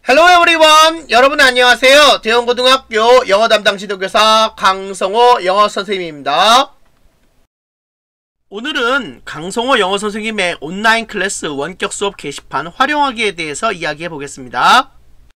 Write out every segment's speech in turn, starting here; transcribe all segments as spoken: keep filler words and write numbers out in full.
Hello everyone! 여러분 안녕하세요. 대원고등학교 영어 담당 지도교사 강성호 영어 선생님입니다. 오늘은 강성호 영어 선생님의 온라인 클래스 원격 수업 게시판 활용하기에 대해서 이야기해 보겠습니다.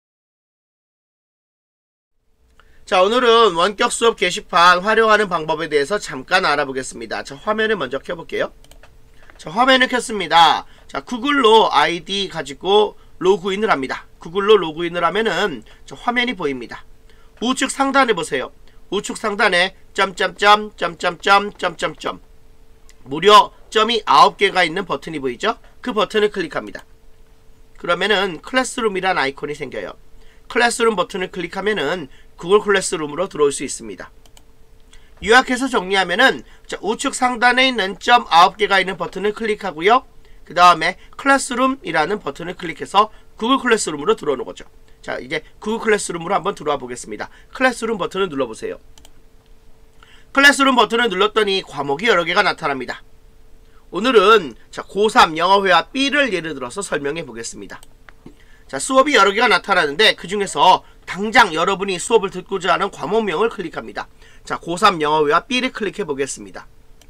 자, 오늘은 원격 수업 게시판 활용하는 방법에 대해서 잠깐 알아보겠습니다. 자, 화면을 먼저 켜볼게요. 자, 화면을 켰습니다. 자, 구글로 아이디 가지고 로그인을 합니다. 구글로 로그인을 하면은 저 화면이 보입니다. 우측 상단에 보세요. 우측 상단에 점점점 점점점 점점점 무려 점이 아홉 개가 있는 버튼이 보이죠? 그 버튼을 클릭합니다. 그러면은 클래스룸이란 아이콘이 생겨요. 클래스룸 버튼을 클릭하면은 구글 클래스룸으로 들어올 수 있습니다. 요약해서 정리하면은 자, 우측 상단에 있는 점 아홉 개가 있는 버튼을 클릭하고요. 그 다음에 클래스룸이라는 버튼을 클릭해서 구글 클래스룸으로 들어오는 거죠. 자, 이제 구글 클래스룸으로 한번 들어와 보겠습니다. 클래스룸 버튼을 눌러보세요. 클래스룸 버튼을 눌렀더니 과목이 여러 개가 나타납니다. 오늘은 자, 고삼 영어회화 B를 예를 들어서 설명해 보겠습니다. 자, 수업이 여러 개가 나타나는데 그 중에서 당장 여러분이 수업을 듣고자 하는 과목명을 클릭합니다. 자, 고삼 영어회화 B를 클릭해 보겠습니다.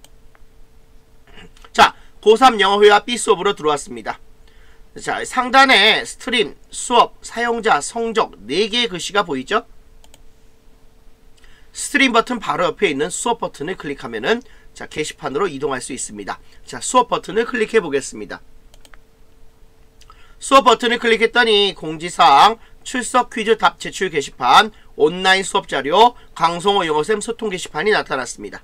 자, 고삼 영어회화 B 수업으로 들어왔습니다. 자, 상단에 스트림, 수업, 사용자, 성적 네 개의 글씨가 보이죠? 스트림 버튼 바로 옆에 있는 수업 버튼을 클릭하면은 자, 게시판으로 이동할 수 있습니다. 자, 수업 버튼을 클릭해 보겠습니다. 수업 버튼을 클릭했더니 공지사항, 출석 퀴즈 답 제출 게시판, 온라인 수업 자료, 강성호 영어쌤 소통 게시판이 나타났습니다.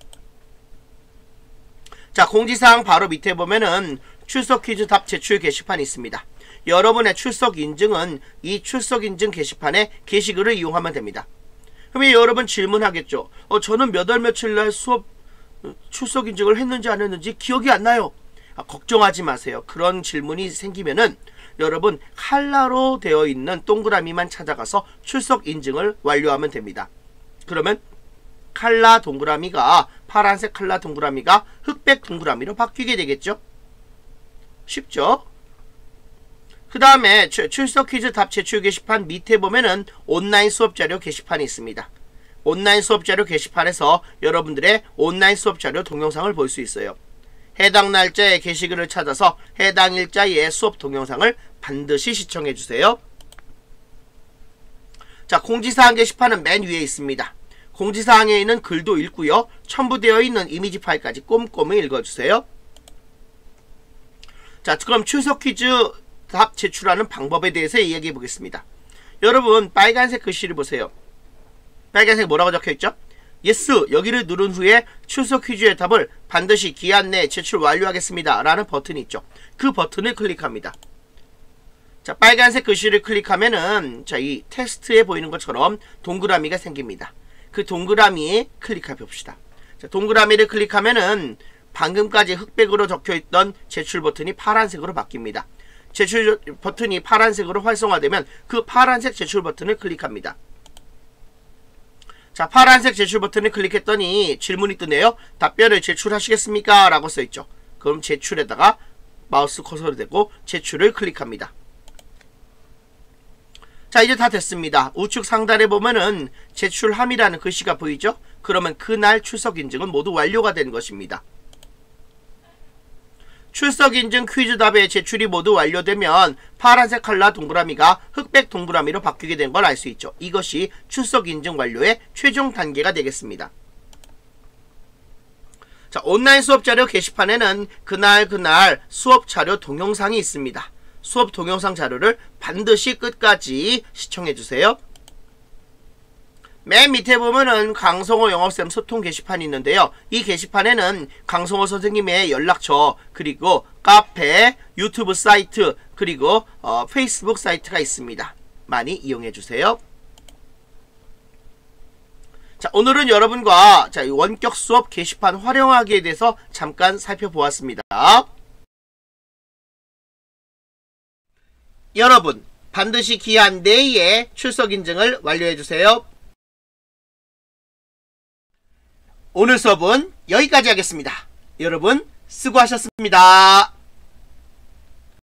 자, 공지사항 바로 밑에 보면은 출석 퀴즈 답 제출 게시판이 있습니다. 여러분의 출석 인증은 이 출석 인증 게시판에 게시글을 이용하면 됩니다. 그러면 여러분 질문하겠죠. 어, 저는 몇 월 며칠 날 수업 출석 인증을 했는지 안 했는지 기억이 안 나요. 아, 걱정하지 마세요. 그런 질문이 생기면은 여러분 칼라로 되어 있는 동그라미만 찾아가서 출석 인증을 완료하면 됩니다. 그러면 칼라 동그라미가 파란색 칼라 동그라미가 흑백 동그라미로 바뀌게 되겠죠? 쉽죠? 그 다음에 출석 퀴즈 답 제출 게시판 밑에 보면은 온라인 수업자료 게시판이 있습니다. 온라인 수업자료 게시판에서 여러분들의 온라인 수업자료 동영상을 볼 수 있어요. 해당 날짜의 게시글을 찾아서 해당 일자의 수업 동영상을 반드시 시청해주세요. 자, 공지사항 게시판은 맨 위에 있습니다. 공지사항에 있는 글도 읽고요. 첨부되어 있는 이미지 파일까지 꼼꼼히 읽어주세요. 자, 그럼 출석 퀴즈 답 제출하는 방법에 대해서 이야기해 보겠습니다. 여러분, 빨간색 글씨를 보세요. 빨간색 뭐라고 적혀있죠? 예스, 여기를 누른 후에 출석 퀴즈의 답을 반드시 기한 내에 제출 완료하겠습니다 라는 버튼이 있죠. 그 버튼을 클릭합니다. 자, 빨간색 글씨를 클릭하면은 자, 이 텍스트에 보이는 것처럼 동그라미가 생깁니다. 그 동그라미에 클릭해 봅시다. 자, 동그라미를 클릭하면은 방금까지 흑백으로 적혀있던 제출 버튼이 파란색으로 바뀝니다. 제출 버튼이 파란색으로 활성화되면 그 파란색 제출 버튼을 클릭합니다. 자, 파란색 제출 버튼을 클릭했더니 질문이 뜨네요. 답변을 제출하시겠습니까? 라고 써있죠. 그럼 제출에다가 마우스 커서를 대고 제출을 클릭합니다. 자, 이제 다 됐습니다. 우측 상단에 보면은 제출함이라는 글씨가 보이죠? 그러면 그날 출석 인증은 모두 완료가 된 것입니다. 출석 인증 퀴즈 답의 제출이 모두 완료되면 파란색 칼라 동그라미가 흑백 동그라미로 바뀌게 된 걸 알 수 있죠. 이것이 출석 인증 완료의 최종 단계가 되겠습니다. 자, 온라인 수업 자료 게시판에는 그날 그날 수업 자료 동영상이 있습니다. 수업 동영상 자료를 반드시 끝까지 시청해 주세요. 맨 밑에 보면은 강성호 영어쌤 소통 게시판이 있는데요. 이 게시판에는 강성호 선생님의 연락처, 그리고 카페, 유튜브 사이트, 그리고 어, 페이스북 사이트가 있습니다. 많이 이용해 주세요. 자, 오늘은 여러분과 자, 원격 수업 게시판 활용하기에 대해서 잠깐 살펴보았습니다. 여러분, 반드시 기한 내에 출석 인증을 완료해 주세요. 오늘 수업은 여기까지 하겠습니다. 여러분 수고하셨습니다.